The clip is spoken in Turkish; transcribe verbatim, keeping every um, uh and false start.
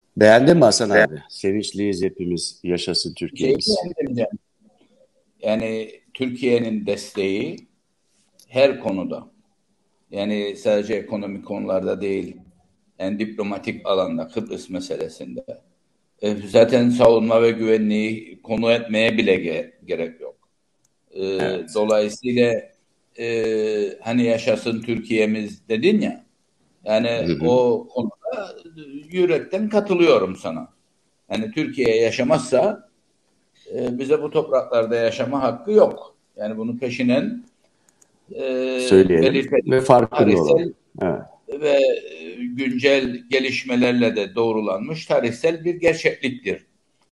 Beğendin mi Hasan abi? Sevinçliyiz hepimiz. Yaşasın Şeyi Türkiye'miz. beğendim. Yani Türkiye'nin desteği her konuda. Yani sadece ekonomik konularda değil, yani diplomatik alanda, Kıbrıs meselesinde. E, zaten savunma ve güvenliği konu etmeye bile ge- gerek yok. E, Evet. dolayısıyla e, hani yaşasın Türkiye'miz dedin ya, Hı yani hı. o konuda yürekten katılıyorum sana. Yani Türkiye yaşamazsa e, bize bu topraklarda yaşama hakkı yok. Yani bunu peşinen e, Söyleyelim belirtelim. ve farkında olalım. Tarihsel Evet. ve güncel gelişmelerle de doğrulanmış tarihsel bir gerçekliktir.